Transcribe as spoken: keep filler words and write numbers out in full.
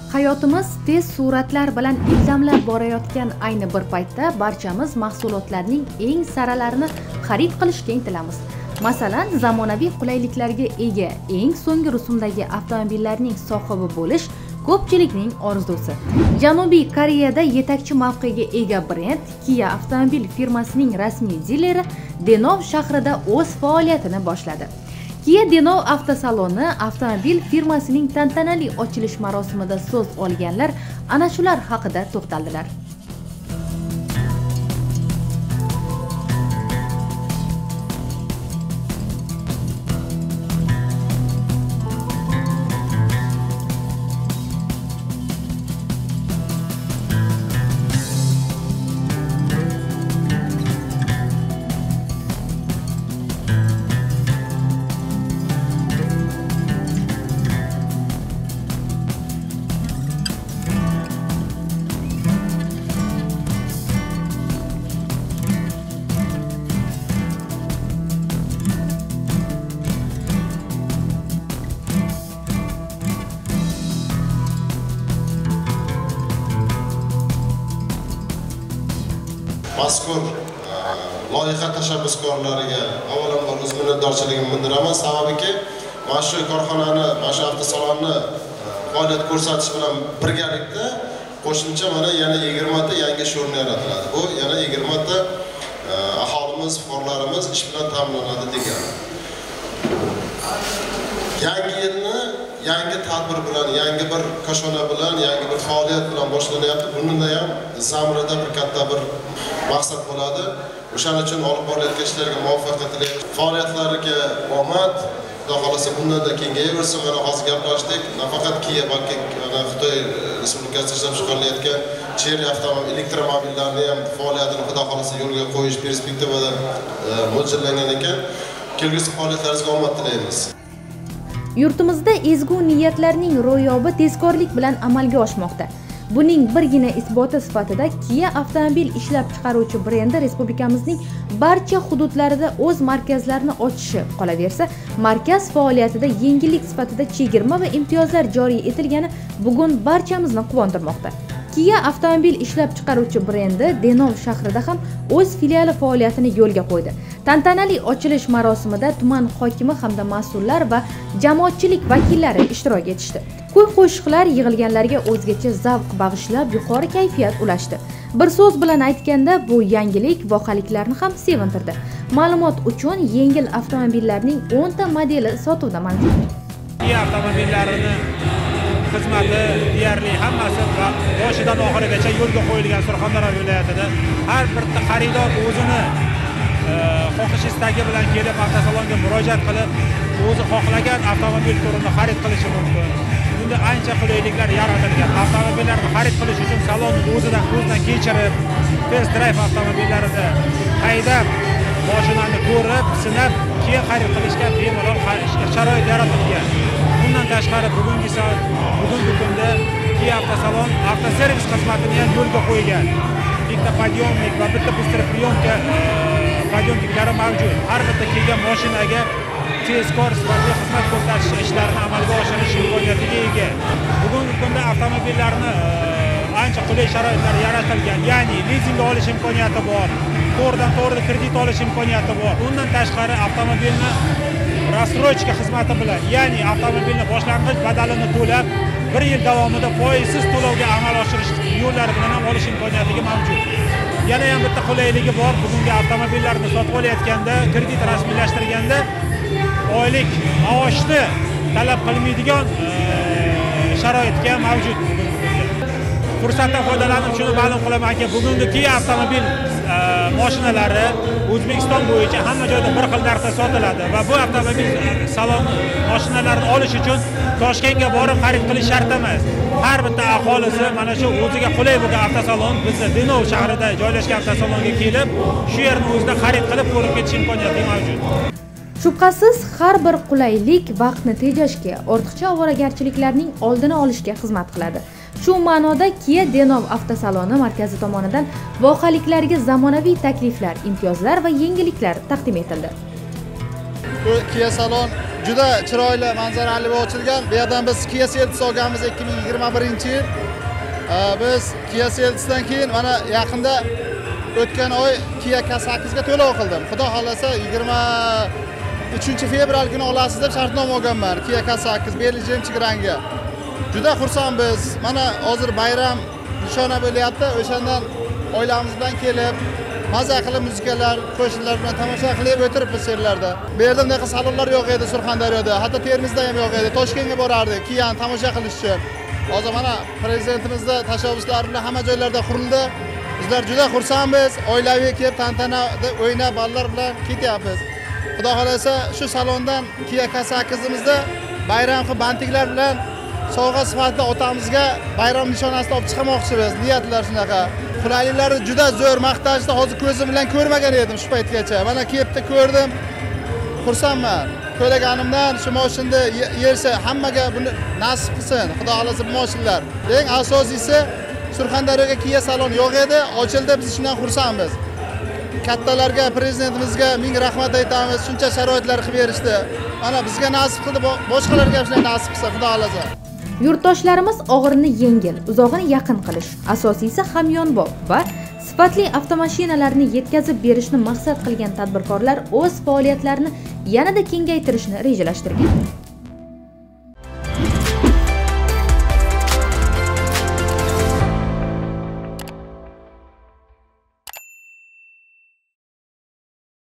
Hayotimiz tez suratlar bilan ilg'amlab borayotgan ayni bir paytda barchamiz mahsulotlarning eng saralarini xarid qilishga intilamiz. Masalan, zamonaviy qulayliklarga ega eng so'nggi rusumdagi avtomobillarning sohibi bo'lish ko'pchilikning orzusi. Janubiy Koreyada yetakchi mavqega ega brend Kia avtomobil firmasining rasmiy dileri Denov shahrida o'z faoliyatini boshladi. Kia Denov avtosaloni avtomobil firmasining tantanali ochilish marosimida so'z olganlar ana shular haqida to'xtaldilar. Mazkur loyiha tashabbuskorlariga avvalambor o'z minnatdorchiligimni bildiraman. Sababiki, mana shu korxonani, mana shu avtosalonni faoliyat ko'rsatish bilan birgalikda qo'shimcha mana yana yigirma ta yangi shurni yaratiladi. Bu yana yigirma ta aholimiz, fuqarolarimiz ish bilan ta'minlanadi degani. Yangi yilni yangi tadbir bilan, yangi bir koshona bilan, yangi bir faoliyat bilan boshlanyapti. Bunda ham zamirida bir katta bir maqsad bo'ladi. O'shaning uchun olib borilayotgan ishlarga muvaffaqiyat tilaymiz. Faoliyatlariga omad, xudo xolasa bundan da kengayaversin. Mana hozir gaplashdik. Nafaqat Kia, balki Xitoy Respublikasida ishlab chiqarilayotgan Chery avtomobil elektromobillarni ham faoliyatini xudo xolasa yo'lga qo'yish perspektivada mo'ljallangan ekan. Kelgusi faoliyatlaringizga omad tilaymiz. Yurtimizda ezgu niyatlarning ro'yobi tezkorlik bilan amalga oshmoqda. Buning birgina isboti sifatida Kia avtomobil ishlab chiqaruvchi brendi respublikamizning barcha hududlarida o'z markazlarini ochishi qolaversa, markaz faoliyatida yengillik sifatida chegirma va imtiyozlar joriy etilgani bugun barchamizni quvontirmoqda. Kia avtomobil ishlab chiqaruvchi brendi Denov shahrida ham o'z filiali faoliyatini yo'lga qo'ydi. Tantanali ochilish marosimida tuman hokimi hamda mas'ullar va jamoatchilik vakillari ishtirok etishdi. Kuy-qo'shiqlar yig'ilganlarga o'zgacha zavq bag'ishlab, yuqori kayfiyat ulashdi. Bir so'z bilan aytganda, bu yangilik vohaliklarni ham sevintirdi. Ma'lumot uchun, yengil avtomobillarning o'n ta modeli sotuvda mavjud. Kia avtomobillarining xizmati deyarli hammasi boshidan oxirigacha yo'lga qo'yilgan Surxondaryo viloyatida. Har bir xaridor o'zini xohish istagi bilan kelib avtosalonga murojaat qilib, o'zi xohlagan avtomobil turini xarid qilishi mumkin. Bunda ancha qulayliklar yaratilgan. Avtomobillarni xarid qilish uchun salonni o'zidan ko'zdan kechirib, test drive avtomobillarida haydab, mashinani ko'rib, sinab, keyin xarid qilishga bemalol sharoit yaratilgan. Bundan tashqari bugungi soat, bugungi kunda Kia avtosalon avtoservis xizmatini ham yo'lga qo'ygan. Bitta podyomnik va bitta bustropiyonka podyomniklari mavjud. Har bitta kelgan mashinaga tezkor sifatli xizmat ko'rsatish ishlarini amalga oshirish imkoniyatiga ega. Bugungi kunda avtomobillarni ancha qulay sharoitlar yaratilgan. Ya'ni lizingga olish imkoniyati bor, to'g'ridan to'g'ri kredit olish imkoniyati bor. Undan tashqari avtomobilni rastrochka xizmati bilan, ya'ni avtomobilni boshlang'ich badalini to'lab, bir yil davomida foizsiz to'lovga amal oshirish yo'llari bilan ham olish imkoniyatiga mavjud. Yana ham bitta qulayligi bor. Bugungi avtomobillarni sotib olayotganda, kredit rasmiylashtirganda oylik maoshni talab qilmaydigan sharoitga mavjud. Fursatdan foydalanib shuni ma'lum qilamanki, bugungi Kia avtomobil mashinalari O'zbekiston bo'yicha hamma joyda bir xil narxda sotiladi va bu avtomobil salon mashinalarini olish uchun Toshkentga borib xarid qilish shart emas. Har bitta aholisi mana shu o'ziga qulay bo'lgan avtosalon, bizda Denov shahrida joylashgan avtosalonga kelib, shu yerni o'zida xarid qilib ko'rib ketish imkoniyati mavjud. Shubhasiz, har bir qulaylik vaqtni tejashga, ortiqcha ovoragarchiliklarning oldini olishga xizmat qiladi. Shu ma'noda Kia Denov avtosaloni markazi tomonidan vohaliklarga zamonaviy takliflar, imtiyozlar va yengilliklar taqdim etildi. Kia salon juda chiroyli, manzarali bo'lib ochilgan. Bu yerdan biz Kia Seltos olganmiz ikki ming yigirma birinchi yil. Biz Kia Seltosdan keyin mana yaqinda o'tgan oy Kia K sakkiz ga to'lov qildim. Xudo xolasa yigirma uchinchi fevral kuni olasiz deb shartnoma olganman Kia K sakkiz Belgium rangi. Juda xursandmiz. Mana hozir bayram nishona bo'lyapti. O'shandan oilamiz bilan kelib, maza qilib muzikalar, qo'shiqlar bilan tomosha qilib o'tiribmiz yerlarda. Bu yerda bunaqa salonlar yo'q edi Surxondaryoda, hatto Termizda ham yo'q edi. Toshkentga borardik Kia'ni tomosha qilish uchun. Hozir mana prezidentimizda tashabbuslari bilan hamma joylarda qurildi. Bizlar juda xursandmiz. Oilaviy kelib tantanada o'ynab, bolalar bilan ketyapmiz. Xudo xolasa shu salondan Kia K sakkizimizda bayram qilib bantiklar bilan sovg'a sifatida otamizga bayram nishonasini olib chiqmoqchimiz. Niyatlar shunaqa. Qulayliklari juda zo'r, maqtashni hozir ko'zim bilan ko'rmagan edim shu paytgacha. Mana kelibdi ko'rdim. Xursandman. Ko'rganimdan shu mashinani yersa hammaga buni nasib qilsin. Xudo xolasa bu mashinalar. Eng asosiysi Surxondaryoga Kia salon yo'q edi, ochildi, biz shundan xursandmiz. Kattalarga, prezidentimizga ming rahmat aytamiz. Shuncha sharoitlar qilib berishdi. Mana bizga nasib qildi, boshqalarga ham shunday nasib qilsa, Xudo xolasa. Yurtdoshlarimiz og'irini yengil, uzog'ini yaqin qilish, asosiysi hamyonbop va sifatli avtomashinalarni yetkazib berishni maqsad qilgan tadbirkorlar o'z faoliyatlarini yanada kengaytirishni rejalashtirgan.